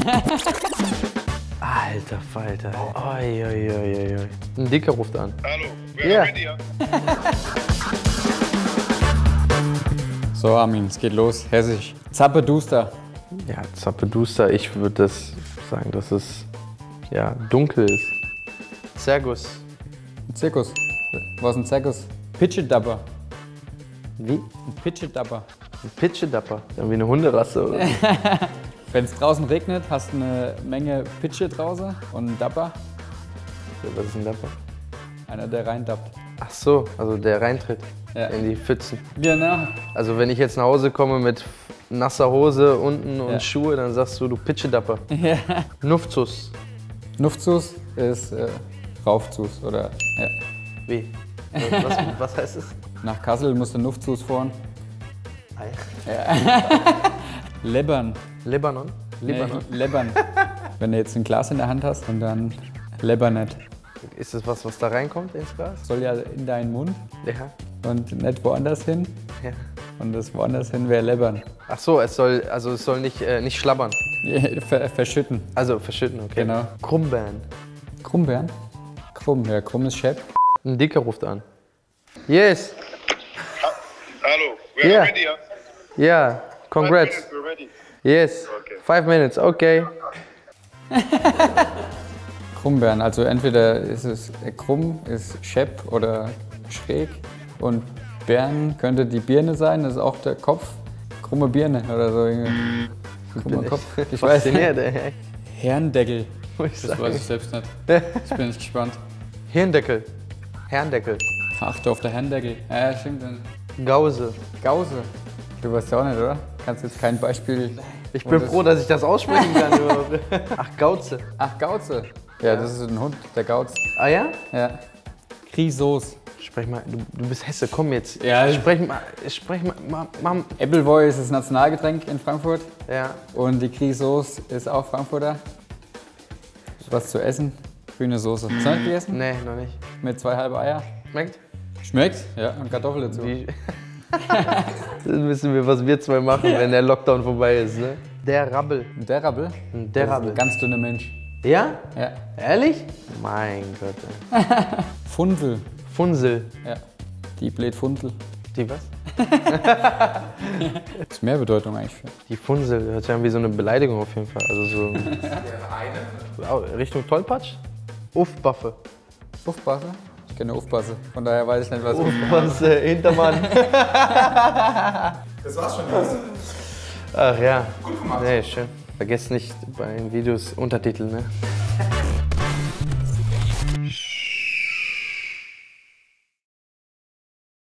Alter Falter. Oi, oi, oi, oi. Ein Dicker ruft an. Hallo, wer Ja. mit dir? So, Armin, es geht los. Hessisch. Zappeduster. Ja, Zappeduster, ich würde das sagen, dass es ja, dunkel ist. Zergus. Ein Zirkus. Was ist ein Zirkus? Pitschedapper. Wie? Ein Pitschedapper. Ein Pitschedapper. Irgendwie eine Hunderasse, oder? Wenn es draußen regnet, hast du eine Menge Pitsche draußen und einen Dapper. Was ist ein Dapper? Einer, der reindappt. Ach so, also der reintritt Ja. in die Pfützen. Genau. Also wenn ich jetzt nach Hause komme mit nasser Hose unten und Ja. Schuhe, dann sagst du Pitschedapper. Ja. Nufzus. Nufzus ist Raufzus oder ja. Wie? Was heißt es? Nach Kassel musst du Nufzus fahren. Lebbern. Libanon? Libanon? Nee, lebbern. Wenn du jetzt ein Glas in der Hand hast und dann Lebbernet. Ist das was da reinkommt ins Glas? Soll ja in deinen Mund Ja. und nicht woanders hin. Ja. Und das woanders hin wäre Lebbern. Ach so, es soll nicht schlabbern. Verschütten. Also verschütten, okay. Genau. Krummbeeren. Krummbeeren? Krumm, ja, krumm ist Chef. Ein Dicker ruft an. Yes. Hallo, wer Ja. mit dir? Ja. Congrats. 5 minutes, we're ready. Yes. Okay. 5 minutes, okay. Krummbeeren, also entweder ist es krumm, ist schepp oder schräg. Und Beeren könnte die Birne sein, das ist auch der Kopf. Krumme Birne oder so. irgendwie. Krummer Kopf. Ich weiß nicht. Fasziniert, ey. Herrendeckel. Muss ich Das sagen. weiß ich selbst nicht. Ich bin nicht gespannt. Hirndeckel. Herrendeckel. Achte auf der Herrendeckel. Ja, stimmt. Dann. Gause. Gause. Du weißt ja auch nicht, oder? Kannst jetzt kein Beispiel. Ich bin froh, dass ich das aussprechen kann. überhaupt. Ach, Gauze. Ach, Gauze. Ja, das ist ein Hund, der Gauz. Ah ja? Ja. Grisos. Sprech mal, du bist Hesse, komm jetzt. Ja. Sprech mal. Appleboy ist das Nationalgetränk in Frankfurt. Ja. Und die Grisos ist auch Frankfurter. Was zu essen? Grüne Soße. Hast du nicht gegessen? Nee, noch nicht. Mit 2 halbe Eier. Schmeckt? Schmeckt? Ja, und Kartoffel dazu. Wie? Dann wissen wir, was wir zwei machen, wenn der Lockdown vorbei ist, ne? Der Rabbel. Und der Rabbel? Der Das ist Rabbel. ein ganz dünner Mensch. Ja? Ja. Ehrlich? Mein Gott, ey. Funsel. Funsel. Ja. Die blöd Funsel. Die was? Das ist mehr Bedeutung eigentlich für. Die Funsel. Hört sich an wie so eine Beleidigung auf jeden Fall. Also so. Richtung Tollpatsch? Uffbaffe. Uffbasse? Ich kenne Uffbasse. Von daher weiß ich nicht, was Was, Hintermann. Das war's schon jetzt. Ach ja. Gut gemacht. Nee, schön. Vergesst nicht bei den Videos Untertitel, ne?